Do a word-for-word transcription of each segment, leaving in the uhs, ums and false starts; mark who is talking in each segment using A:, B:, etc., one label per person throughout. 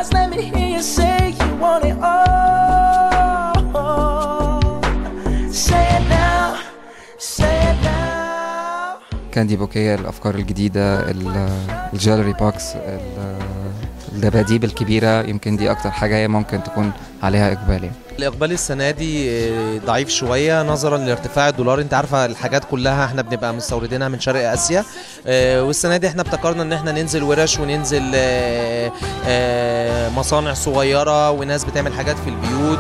A: let me hear you say you want it all. Say it now, say it now.
B: كاندي بوكيه، الافكار الجديده، الجالري بوكس، الدباديب الكبيره، يمكن دي اكتر حاجه هي ممكن تكون عليها اقبال. يعني
C: الاقبال السنه دي ضعيف شويه نظرا لارتفاع الدولار. انت عارفه الحاجات كلها احنا بنبقى مستوردينها من شرق اسيا، والسنه دي احنا ابتكرنا ان احنا ننزل ورش وننزل مصانع صغيره وناس بتعمل حاجات في البيوت.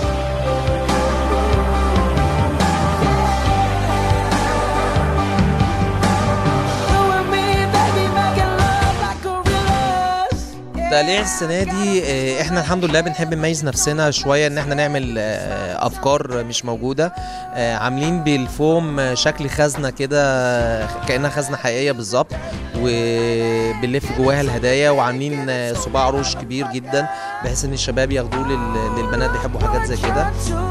C: تقليع السنه دي احنا الحمد لله بنحب نميز نفسنا شويه ان احنا نعمل افكار مش موجوده. عاملين بالفوم شكل خزنه كده كانها خزنه حقيقيه بالظبط، وبنلف جواها الهدايا، وعاملين صباع عروش كبير جدا بحيث ان الشباب ياخدوه للبنات بيحبوا حاجات زي كده.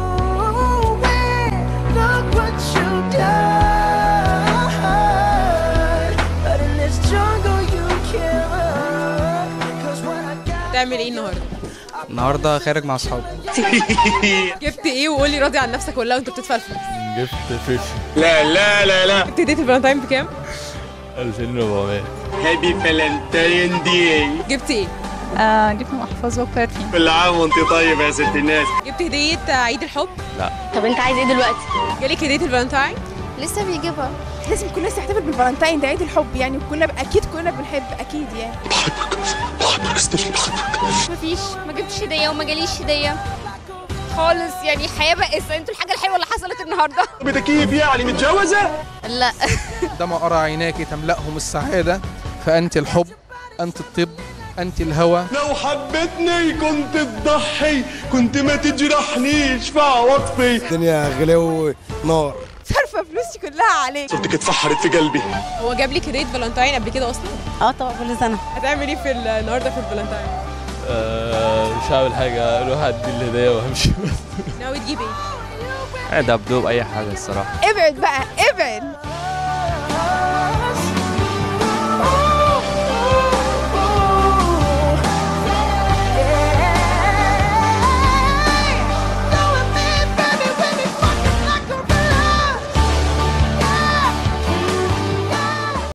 D: تعمل ايه النهارده؟
E: النهارده خارج مع اصحابي.
D: جبت ايه وقولي راضي عن نفسك ولا وانت بتتفلفل؟
F: جبت فيش.
G: لا لا لا لا.
D: جبت هدية الفالنتاين بكام؟
F: ألفين وأربعمية.
G: هابي فالنتاين داي.
D: جبت ايه؟
H: آه جبت محفظة وبرفيوم.
G: كل عام وانت طيب يا ست الناس.
D: جبت هدية عيد الحب؟
F: لا.
H: طب انت عايز ايه دلوقتي؟
D: جالك هدية الفالنتاين؟
H: لسه بيجيبها.
I: لازم كل الناس تحتفل بالفالنتاين ده عيد الحب يعني، وكلنا اكيد كلنا بنحب اكيد يعني.
G: بحبك بحبك ستيفي بحبك.
H: مفيش، ما جبتش هدية وما جاليش هدية خالص يعني. الحياة بائسة. انتوا الحاجة الحلوة اللي حصلت النهارده
G: بتكييف يعني متجوزة؟
H: لا.
E: عندما أرى عيناك تملأهم السعادة فأنت الحب، أنت الطب، أنت الهوى.
G: لو حبتني كنت تضحي، كنت ما تجرحنيش في عواطفي.
J: الدنيا غلو نار.
I: صرفة فلوسي كلها عليك.
G: صورتك اتفحرت في قلبي.
D: هو جاب لك هدية فالنتاين قبل كده اصلا؟
H: اه طبعا كل سنة.
D: هتعمل ايه في النهارده في الفالنتاين؟
F: آه مش هعمل حاجة، اروح ادي الهدية وامشي بس.
D: ناوي تجيب ايه؟
F: دبدوب اي حاجة الصراحة.
I: ابعد بقى ابعد.